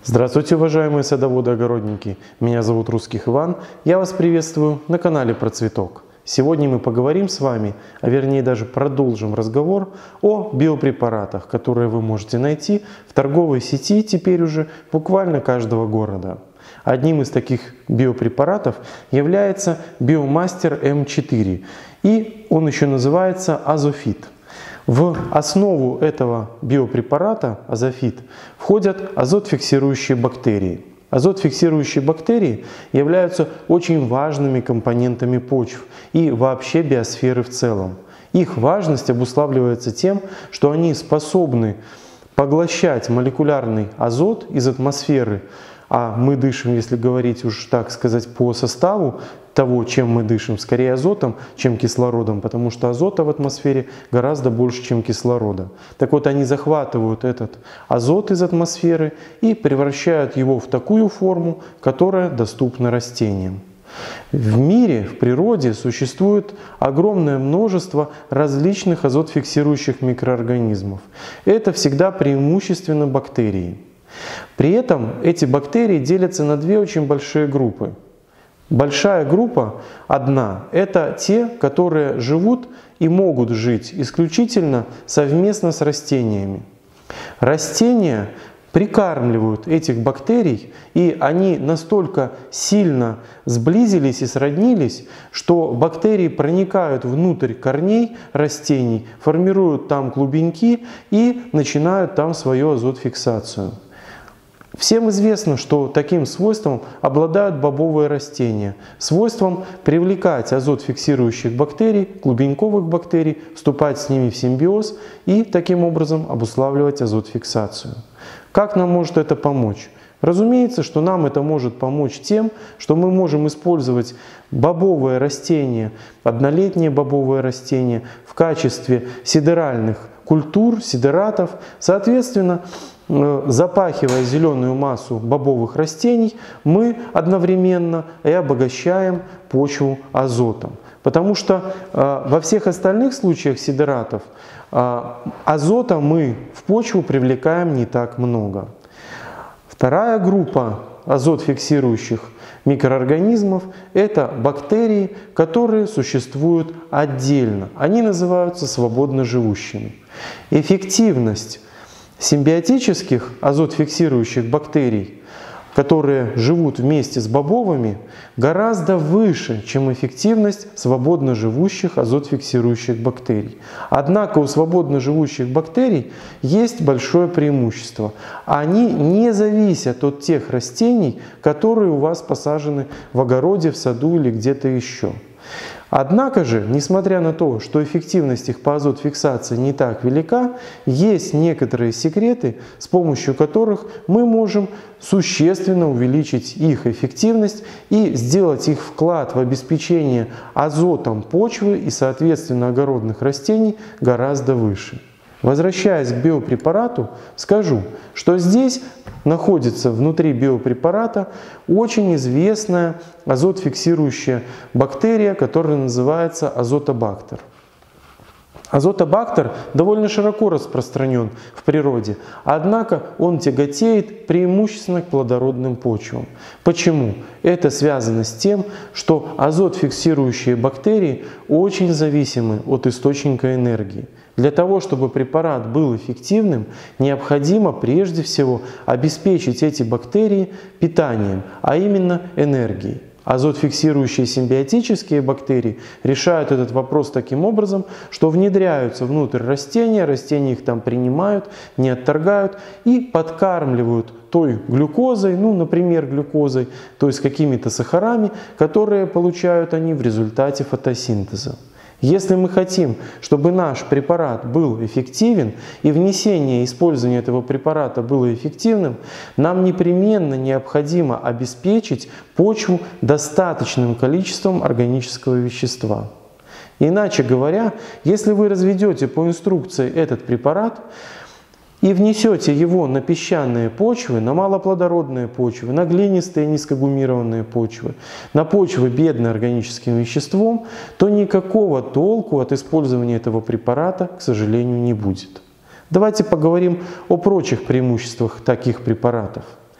Здравствуйте, уважаемые садоводы-огородники! Меня зовут Русских Иван. Я вас приветствую на канале Про Цветок. Сегодня мы поговорим с вами, а вернее даже продолжим разговор о биопрепаратах, которые вы можете найти в торговой сети теперь уже буквально каждого города. Одним из таких биопрепаратов является Биомастер М4, и он еще называется Азофит. В основу этого биопрепарата Азофит входят азотфиксирующие бактерии. Азотфиксирующие бактерии являются очень важными компонентами почв и вообще биосферы в целом. Их важность обуславливается тем, что они способны поглощать молекулярный азот из атмосферы, а мы дышим, если говорить уж так сказать, по составу того, чем мы дышим, скорее азотом, чем кислородом, потому что азота в атмосфере гораздо больше, чем кислорода. Так вот, они захватывают этот азот из атмосферы и превращают его в такую форму, которая доступна растениям. В мире, в природе существует огромное множество различных азотфиксирующих микроорганизмов. Это всегда преимущественно бактерии. При этом эти бактерии делятся на две очень большие группы. Большая группа, одна, это те, которые живут и могут жить исключительно совместно с растениями. Растения прикармливают этих бактерий, и они настолько сильно сблизились и сроднились, что бактерии проникают внутрь корней растений, формируют там клубеньки и начинают там свою азотфиксацию. Всем известно, что таким свойством обладают бобовые растения, свойством привлекать азот-фиксирующих бактерий, клубеньковых бактерий, вступать с ними в симбиоз и таким образом обуславливать азот-фиксацию. Как нам может это помочь? Разумеется, что нам это может помочь тем, что мы можем использовать бобовые растения, однолетние бобовые растения в качестве сидеральных культур, сидератов, соответственно, запахивая зеленую массу бобовых растений, мы одновременно и обогащаем почву азотом. Потому что во всех остальных случаях сидератов азота мы в почву привлекаем не так много. Вторая группа азот-фиксирующих микроорганизмов – это бактерии, которые существуют отдельно. Они называются свободно живущими. Эффективность симбиотических азот-фиксирующих бактерий, которые живут вместе с бобовыми, гораздо выше, чем эффективность свободно живущих азот-фиксирующих бактерий. Однако у свободно живущих бактерий есть большое преимущество. Они не зависят от тех растений, которые у вас посажены в огороде, в саду или где-то еще. Однако же, несмотря на то, что эффективность их по азотфиксации не так велика, есть некоторые секреты, с помощью которых мы можем существенно увеличить их эффективность и сделать их вклад в обеспечение азотом почвы и, соответственно, огородных растений гораздо выше. Возвращаясь к биопрепарату, скажу, что здесь находится внутри биопрепарата очень известная азотфиксирующая бактерия, которая называется азотобактер. Азотобактер довольно широко распространен в природе, однако он тяготеет преимущественно к плодородным почвам. Почему? Это связано с тем, что азотфиксирующие бактерии очень зависимы от источника энергии. Для того, чтобы препарат был эффективным, необходимо прежде всего обеспечить эти бактерии питанием, а именно энергией. Азотфиксирующие симбиотические бактерии решают этот вопрос таким образом, что внедряются внутрь растения, растения их там принимают, не отторгают и подкармливают той глюкозой, например, глюкозой, то есть какими-то сахарами, которые получают они в результате фотосинтеза. Если мы хотим, чтобы наш препарат был эффективен и внесение и использование этого препарата было эффективным, нам непременно необходимо обеспечить почву достаточным количеством органического вещества. Иначе говоря, если вы разведете по инструкции этот препарат и внесете его на песчаные почвы, на малоплодородные почвы, на глинистые низкогумированные почвы, на почвы, бедные органическим веществом, то никакого толку от использования этого препарата, к сожалению, не будет. Давайте поговорим о прочих преимуществах таких препаратов.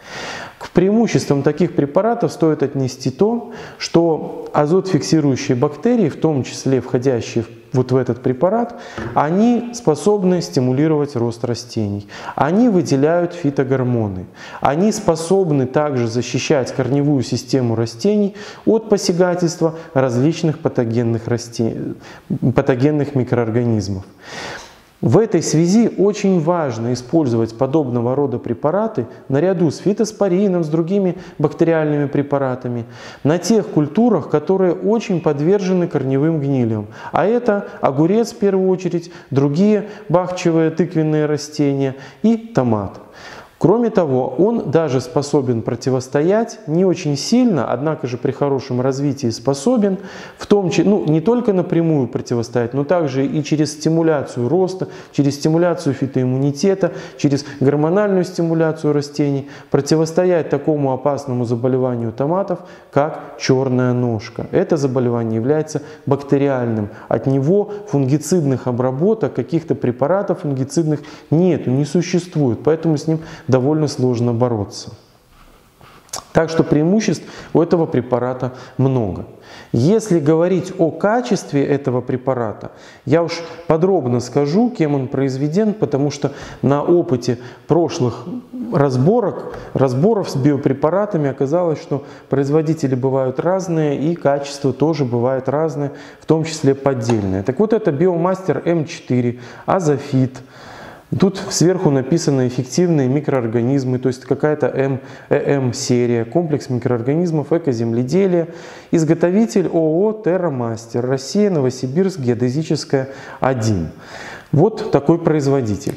К преимуществам таких препаратов стоит отнести то, что азотфиксирующие бактерии, в том числе входящие вот в этот препарат, они способны стимулировать рост растений. Они выделяют фитогормоны. Они способны также защищать корневую систему растений от посягательства различных патогенных микроорганизмов. В этой связи очень важно использовать подобного рода препараты наряду с фитоспорином, с другими бактериальными препаратами на тех культурах, которые очень подвержены корневым гнилям. А это огурец в первую очередь, другие бахчевые тыквенные растения и томат. Кроме того, он даже способен противостоять не очень сильно, однако же при хорошем развитии способен, в том числе, не только напрямую противостоять, но также и через стимуляцию роста, через стимуляцию фитоиммунитета, через гормональную стимуляцию растений, противостоять такому опасному заболеванию томатов, как черная ножка. Это заболевание является бактериальным. От него фунгицидных обработок, каких-то препаратов фунгицидных нету, не существует, поэтому с ним довольно сложно бороться. Так что преимуществ у этого препарата много. Если говорить о качестве этого препарата, я уж подробно скажу, кем он произведен, потому что на опыте прошлых разборов с биопрепаратами оказалось, что производители бывают разные и качество тоже бывает разное, в том числе поддельное. Так вот, это Биомастер М4, Азофит. Тут сверху написано эффективные микроорганизмы, то есть какая-то ЭМ-серия, комплекс микроорганизмов экоземледелия. Изготовитель ООО «Террамастер», Россия, Новосибирск, геодезическая 1. Вот такой производитель.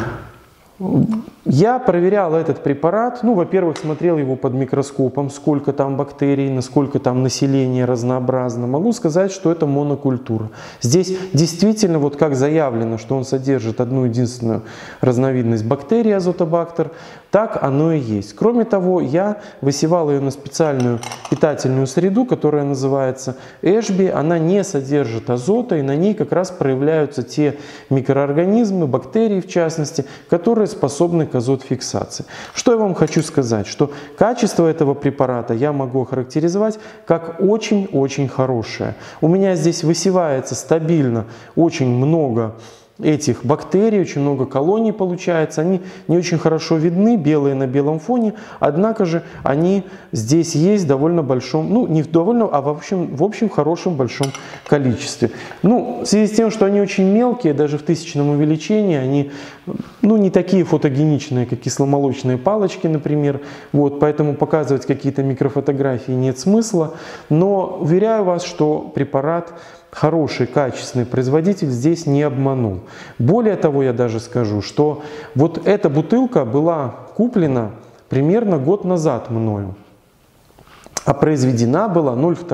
Я проверял этот препарат, во-первых, смотрел его под микроскопом, сколько там бактерий, насколько там население разнообразно. Могу сказать, что это монокультура. Здесь действительно, вот как заявлено, что он содержит одну единственную разновидность бактерий, азотобактер, так оно и есть. Кроме того, я высевал ее на специальную питательную среду, которая называется Эшби. Она не содержит азота, и на ней как раз проявляются те микроорганизмы, бактерии в частности, которые способны к азотфиксации. Что я вам хочу сказать? Что качество этого препарата я могу охарактеризовать как очень-очень хорошее. У меня здесь высевается стабильно очень много этих бактерий, очень много колоний получается. Они не очень хорошо видны, белые на белом фоне, однако же они здесь есть в довольно большом, не в довольно, а в общем хорошем большом количестве. В связи с тем, что они очень мелкие, даже в тысячном увеличении, они не такие фотогеничные, как кисломолочные палочки, например. Поэтому показывать какие-то микрофотографии нет смысла. Но уверяю вас, что препарат хороший, качественный производитель здесь не обманул. Более того, я даже скажу, что вот эта бутылка была куплена примерно год назад мною, а произведена была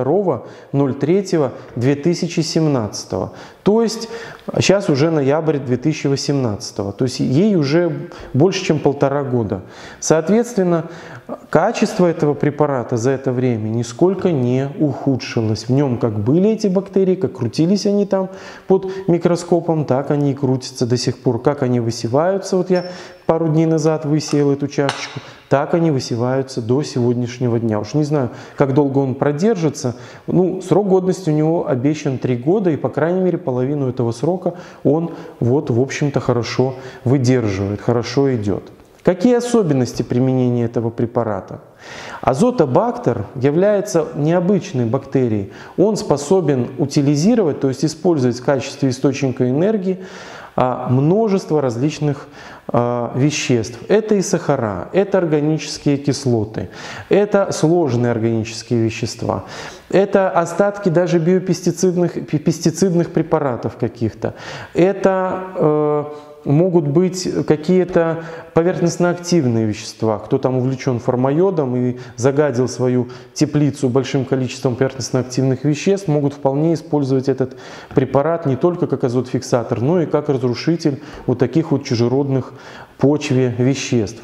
02.03.2017. То есть сейчас уже ноябрь 2018. То есть ей уже больше, чем 1,5 года. Соответственно, качество этого препарата за это время нисколько не ухудшилось. В нем как были эти бактерии, как крутились они там под микроскопом, так они и крутятся до сих пор. Как они высеваются, вот я пару дней назад высеял эту чашечку, так они высеваются до сегодняшнего дня. Уж не знаю, как долго он продержится. Срок годности у него обещан 3 года, и по крайней мере половину этого срока он в общем-то хорошо выдерживает, хорошо идет. Какие особенности применения этого препарата? Азотобактер является необычной бактерией. Он способен утилизировать, то есть использовать в качестве источника энергии множество различных веществ. Это и сахара, это органические кислоты, это сложные органические вещества, это остатки даже пестицидных препаратов каких-то, это могут быть какие-то поверхностно-активные вещества. Кто там увлечен формайодом и загадил свою теплицу большим количеством поверхностно-активных веществ, могут вполне использовать этот препарат не только как азотфиксатор, но и как разрушитель вот таких вот чужеродных почве веществ.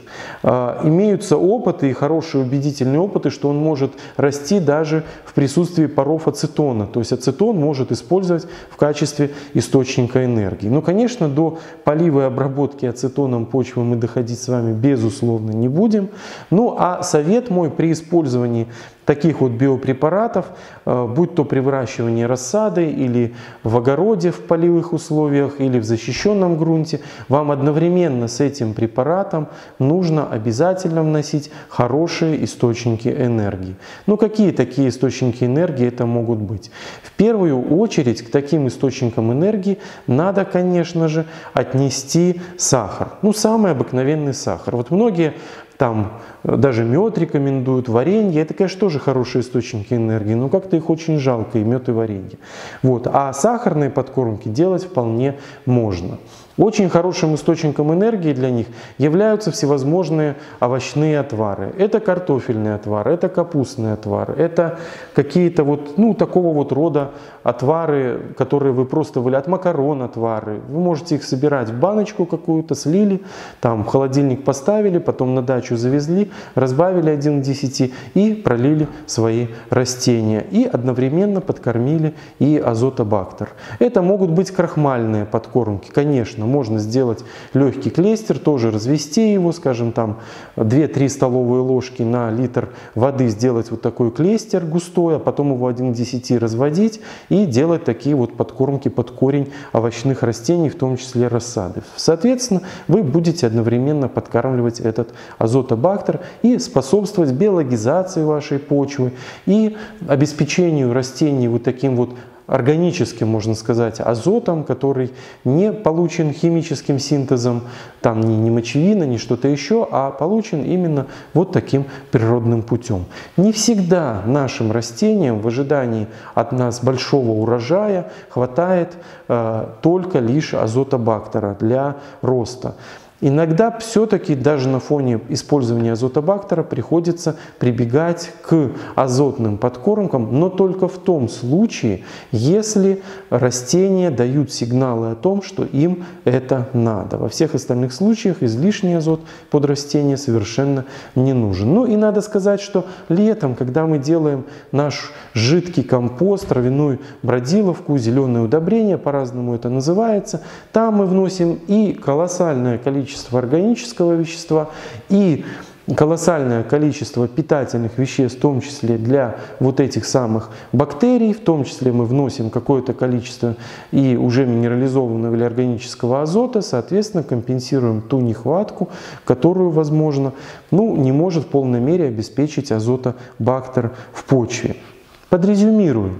Имеются опыты и хорошие убедительные опыты, что он может расти даже в присутствии паров ацетона. То есть ацетон может использовать в качестве источника энергии. Но, конечно, до полива и обработки ацетоном почвы мы доходить с вами безусловно не будем. Ну а совет мой при использовании таких вот биопрепаратов, будь то при выращивании рассады или в огороде в полевых условиях или в защищенном грунте, вам одновременно с этим препаратом нужно обязательно вносить хорошие источники энергии. Ну какие такие источники энергии это могут быть? В первую очередь к таким источникам энергии надо, конечно же, отнести сахар. Ну самый обыкновенный сахар. Вот многие там даже мед рекомендуют, варенье. Это, конечно, тоже хорошие источники энергии, но как-то их очень жалко, и мед, и варенье. Вот. А сахарные подкормки делать вполне можно. Очень хорошим источником энергии для них являются всевозможные овощные отвары. Это картофельный отвар, это капустный отвар, это какие-то вот, ну, такого вот рода отвары, которые вы просто от макарон отвары. Вы можете их собирать в баночку какую-то, слили, там в холодильник поставили, потом на дачу завезли, разбавили 1 к 10 и пролили свои растения. И одновременно подкормили и азотобактер. Это могут быть крахмальные подкормки, конечно. Можно сделать легкий клейстер, тоже развести его, скажем, там 2-3 столовые ложки на литр воды сделать вот такой клейстер густой, а потом его 1 к 10 разводить и делать такие вот подкормки под корень овощных растений, в том числе рассады. Соответственно, вы будете одновременно подкармливать этот азотобактер и способствовать биологизации вашей почвы и обеспечению растений вот таким вот органическим, можно сказать, азотом, который не получен химическим синтезом, там ни мочевина, ни что-то еще, а получен именно вот таким природным путем. Не всегда нашим растениям в ожидании от нас большого урожая хватает только лишь азотобактера для роста. Иногда все-таки даже на фоне использования азотобактера приходится прибегать к азотным подкормкам, но только в том случае, если растения дают сигналы о том, что им это надо. Во всех остальных случаях излишний азот под растение совершенно не нужен. Ну и надо сказать, что летом, когда мы делаем наш жидкий компост, травяную бродиловку, зеленое удобрение, по-разному это называется, там мы вносим и колоссальное количество органического вещества и колоссальное количество питательных веществ, в том числе для вот этих самых бактерий, в том числе мы вносим какое-то количество и уже минерализованного или органического азота, соответственно, компенсируем ту нехватку, которую, возможно, не может в полной мере обеспечить азотобактер в почве. Подрезюмируем.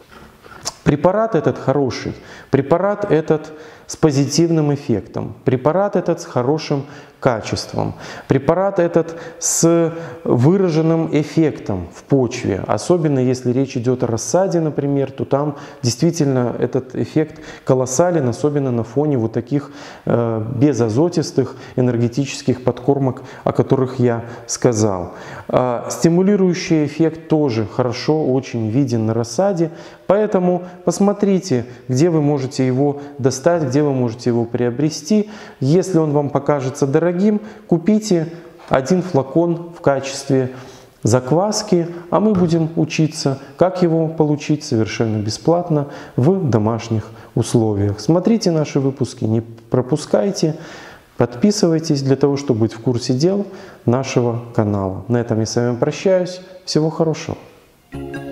Препарат этот хороший, препарат этот с позитивным эффектом, препарат этот с хорошим качеством, препарат этот с выраженным эффектом в почве. Особенно если речь идет о рассаде, например, то там действительно этот эффект колоссален, особенно на фоне вот таких безазотистых энергетических подкормок, о которых я сказал. Стимулирующий эффект тоже хорошо очень виден на рассаде, поэтому посмотрите, где вы можете его достать, где вы можете его приобрести. Если он вам покажется дорогим, купите 1 флакон в качестве закваски, а мы будем учиться, как его получить совершенно бесплатно в домашних условиях. Смотрите наши выпуски, не пропускайте, подписывайтесь для того, чтобы быть в курсе дел нашего канала. На этом я с вами прощаюсь. Всего хорошего.